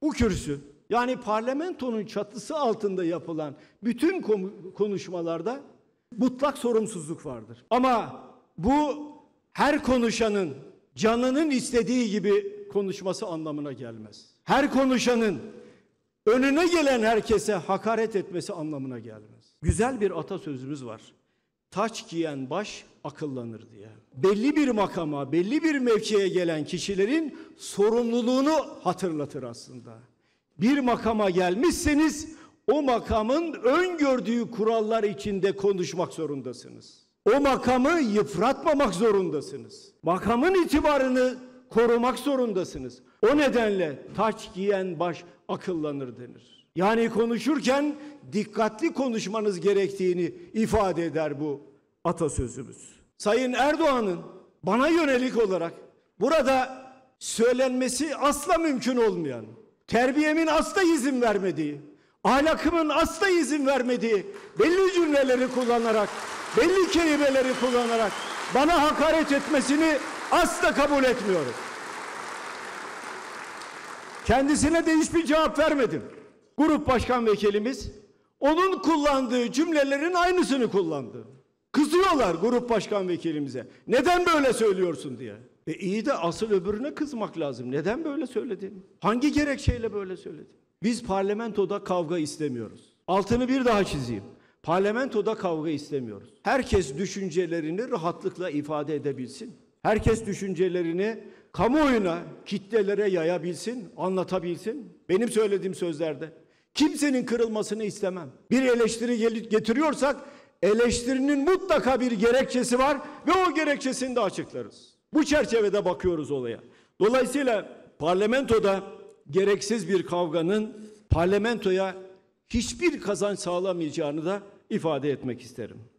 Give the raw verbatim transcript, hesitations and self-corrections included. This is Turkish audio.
bu kürsü, yani parlamentonun çatısı altında yapılan bütün konuşmalarda mutlak sorumsuzluk vardır. Ama bu her konuşanın canının istediği gibi konuşması anlamına gelmez. Her konuşanın önüne gelen herkese hakaret etmesi anlamına gelmez. Güzel bir atasözümüz var. Taç giyen baş akıllanır diye. Belli bir makama, belli bir mevkiye gelen kişilerin sorumluluğunu hatırlatır aslında. Bir makama gelmişseniz o makamın öngördüğü kurallar içinde konuşmak zorundasınız. O makamı yıpratmamak zorundasınız. Makamın itibarını korumak zorundasınız. O nedenle taç giyen baş akıllanır denir. Yani konuşurken dikkatli konuşmanız gerektiğini ifade eder bu atasözümüz. Sayın Erdoğan'ın bana yönelik olarak burada söylenmesi asla mümkün olmayan, terbiyemin asla izin vermediği, ahlakımın asla izin vermediği belli cümleleri kullanarak, belli kelimeleri kullanarak bana hakaret etmesini asla kabul etmiyorum. Kendisine de hiçbir cevap vermedim. Grup başkan vekilimiz onun kullandığı cümlelerin aynısını kullandı. Kızıyorlar grup başkan vekilimize. Neden böyle söylüyorsun diye. E iyi de asıl öbürüne kızmak lazım. Neden böyle söyledin? Hangi gerekçeyle böyle söyledin? Biz parlamentoda kavga istemiyoruz. Altını bir daha çizeyim. Parlamentoda kavga istemiyoruz. Herkes düşüncelerini rahatlıkla ifade edebilsin. Herkes düşüncelerini kamuoyuna, kitlelere yayabilsin, anlatabilsin. Benim söylediğim sözlerde. Kimsenin kırılmasını istemem. Bir eleştiri getiriyorsak eleştirinin mutlaka bir gerekçesi var ve o gerekçesini de açıklarız. Bu çerçevede bakıyoruz olaya. Dolayısıyla parlamentoda gereksiz bir kavganın parlamentoya hiçbir kazanç sağlamayacağını da ifade etmek isterim.